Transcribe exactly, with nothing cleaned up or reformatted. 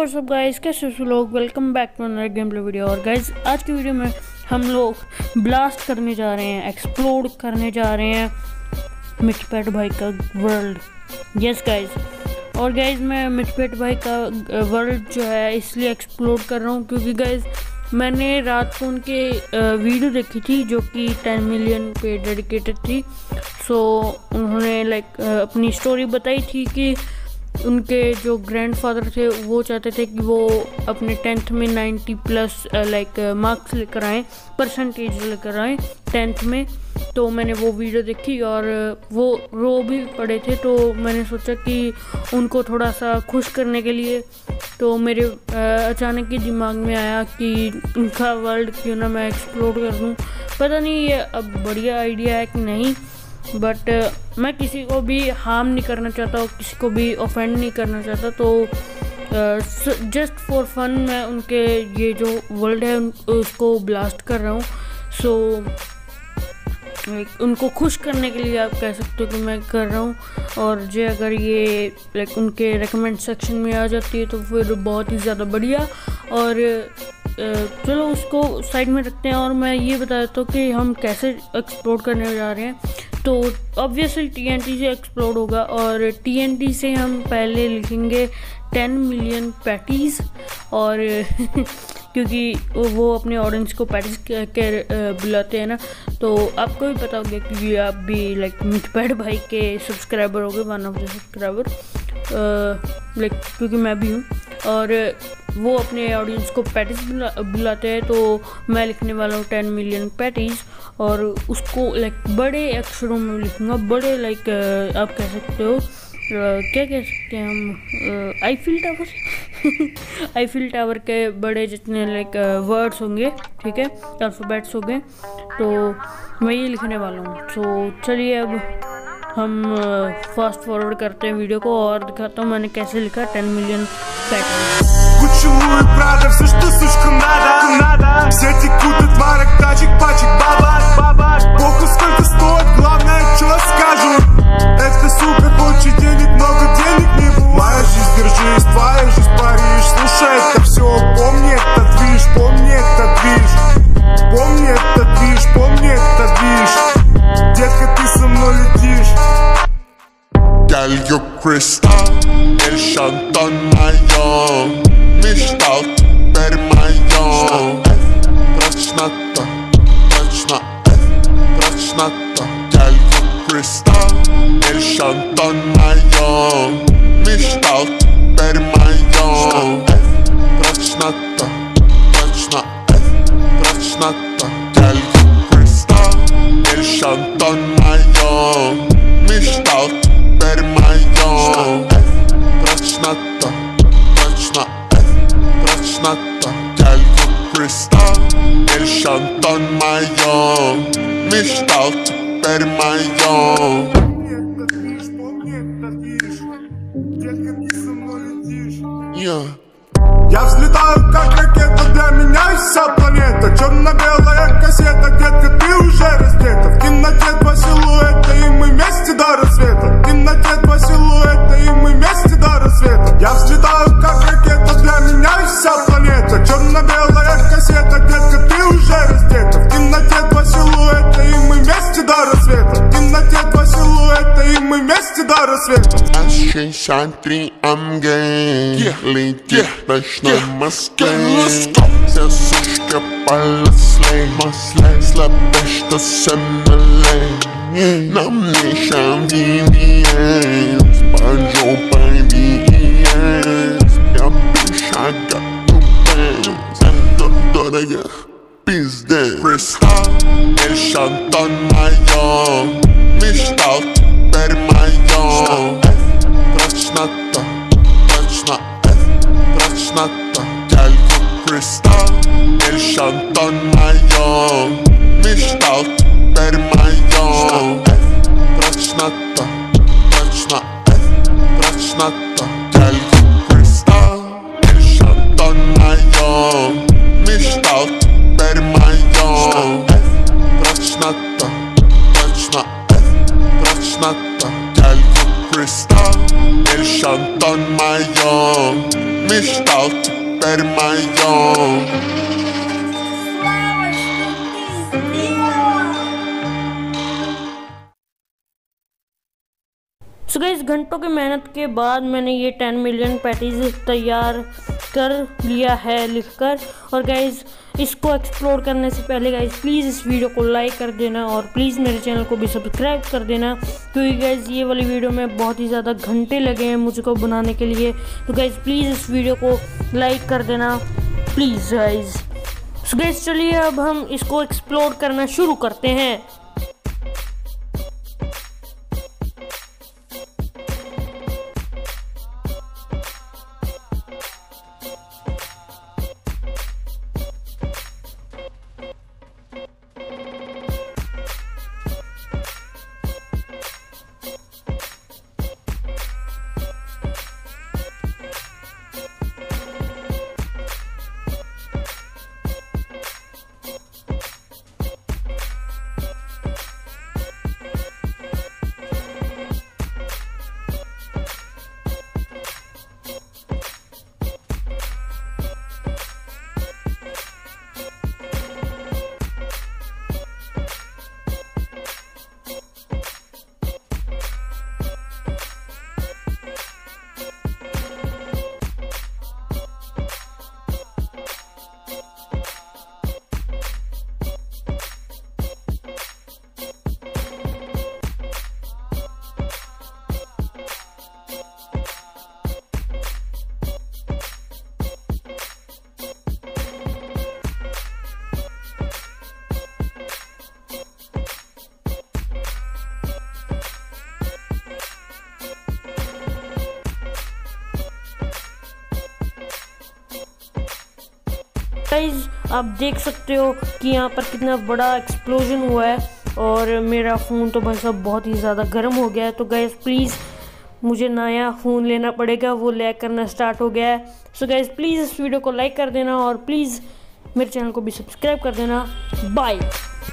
What's up guys, कैसे हो लोग। Welcome back to another game play video. और गाइस आज की वीडियो में हम लोग ब्लास्ट करने जा रहे हैं, एक्सप्लोड करने जा रहे हैं मिटपेट भाई का वर्ल्ड। यस गाइस, और गाइस मैं मिटपेट भाई का वर्ल्ड जो है इसलिए एक्सप्लोर कर रहा हूँ क्योंकि गाइस मैंने रात को उनके वीडियो देखी थी जो कि टेन मिलियन पे डेडिकेटेड थी। सो उन्होंने लाइक अपनी स्टोरी बताई थी कि उनके जो ग्रैंडफादर थे वो चाहते थे कि वो अपने टेंथ में नाइन्टी प्लस लाइक मार्क्स लेकर आएँ, परसेंटेज लेकर आएँ टेंथ में। तो मैंने वो वीडियो देखी और वो रो भी पड़े थे, तो मैंने सोचा कि उनको थोड़ा सा खुश करने के लिए तो मेरे अचानक ही दिमाग में आया कि उनका वर्ल्ड क्यों ना मैं एक्सप्लोर कर दूँ। पता नहीं ये अब बढ़िया आइडिया है कि नहीं, बट uh, मैं किसी को भी हार्म नहीं करना चाहता और किसी को भी ऑफेंड नहीं करना चाहता। तो जस्ट फॉर फन मैं उनके ये जो वर्ल्ड है उन, उसको ब्लास्ट कर रहा हूँ। सो so, उनको खुश करने के लिए आप कह सकते हो कि मैं कर रहा हूँ। और जो अगर ये लाइक उनके रेकमेंड सेक्शन में आ जाती है तो फिर बहुत ही ज़्यादा बढ़िया। और चलो उसको साइड में रखते हैं और मैं ये बता देता हूँ कि हम कैसे एक्सप्लोर करने जा रहे हैं। तो ऑब्वियसली टीएनटी से एक्सप्लोर होगा और टीएनटी से हम पहले लिखेंगे टेन मिलियन पैटीज़। और क्योंकि वो अपने ऑडियंस को पैटीज के बुलाते हैं ना, तो आपको भी पता होगा क्योंकि आप भी लाइक मिटपेट भाई के सब्सक्राइबर हो गए, one of the subscriber like क्योंकि मैं भी हूँ। और वो अपने ऑडियंस को पैटीज बुला, बुलाते हैं, तो मैं लिखने वाला हूँ टेन मिलियन पैटीज़। और उसको लाइक बड़े अक्षरों में लिखूँगा, बड़े लाइक आप कह सकते हो क्या कह सकते हैं हम, आईफिल टावर आईफिल टावर के बड़े जितने लाइक वर्ड्स होंगे, ठीक है, अल्फ़ाबेट्स होंगे, तो मैं ये लिखने वाला हूँ। तो चलिए अब हम फास्ट फॉरवर्ड करते हैं वीडियो को और दिखाता हूँ मैंने कैसे लिखा ten million pattern. Поцелуй, правда, все, что слишком надо, надо. Все текут от марок, тачек, пачек, бабак, бабак. Похуй, сколько стоит, главное, что скажут. Это сука хочет денег, много денег не будет. Моя жизнь, держись, твоя жизнь, Париж. Слушай, это все, помни этот движ, помни этот движ. Помни этот движ, помни этот движ. Детка, ты со мной летишь. Girl, you crystal, el Shantan Mayon. Мечтал теперь моё. Прочно-то, прочно, прочно-то. Girl, you crystal, el Shantan Mayon. Мечтал теперь моё. Прочно-то, прочно, прочно-то. Girl, you crystal, el Shantan Mayon. Мечтал теперь моё. Прочно-то, прочно, прочно-то. Girl, you crystal, el Shantan Mayon. Мечтал теперь моё. Yeah. Я взлетаю как ракета, для меня вся планета. Черно-белая кассета, детка, ты уже раздета. В темноте два силуэта, и мы вместе до рассвета. В темноте два силуэта, и мы вместе до рассвета. Я взлетаю как ракета, для меня вся планета. Черно-белая кассета, детка, ты уже раздета. В темноте два силуэта, и мы вместе до рассвета. В темноте два силуэта, и мы вместе до рассвета. шестьдесят три эм джи летит в ночной Москве. Все сушки полосли, слабо что сомнали. Нам не шам ви ви эс, под жопой ви ви эс. Я пишу готовы, это дорого, пиздец. Кристалл, el Shantan Mayon. Мечтал теперь моё. Прочно-то, прочно, прочно-то. Girl, you crystal, el Shantan Mayon. Мечтал теперь моё. Прочно-то, прочно, прочно-то. Girl, you crystal, el Shantan Mayon. Мечтал теперь моё. Прочно-то, прочно, прочно-то. Girl, you crystal, el Shantan Mayon. Мечтал стал теперь моем. So guys घंटों की मेहनत के बाद मैंने ये ten million patties तैयार कर लिया है लिखकर। और गाइस इसको एक्सप्लोर करने से पहले गाइस प्लीज़ इस वीडियो को लाइक कर देना और प्लीज़ मेरे चैनल को भी सब्सक्राइब कर देना, क्योंकि गाइस ये वाली वीडियो में बहुत ही ज़्यादा घंटे लगे हैं मुझको बनाने के लिए। तो गाइस प्लीज़ इस वीडियो को लाइक कर देना प्लीज़ गाइस। सो गाइस चलिए अब हम इसको एक्सप्लोर करना शुरू करते हैं। गाइज आप देख सकते हो कि यहाँ पर कितना बड़ा एक्सप्लोजन हुआ है और मेरा फ़ोन तो भाई साहब बहुत ही ज़्यादा गर्म हो गया है। तो गाइज प्लीज़ मुझे नया फ़ोन लेना पड़ेगा, वो लैग करना स्टार्ट हो गया है। सो गाइज प्लीज़ इस वीडियो को लाइक कर देना और प्लीज़ मेरे चैनल को भी सब्सक्राइब कर देना। बाय।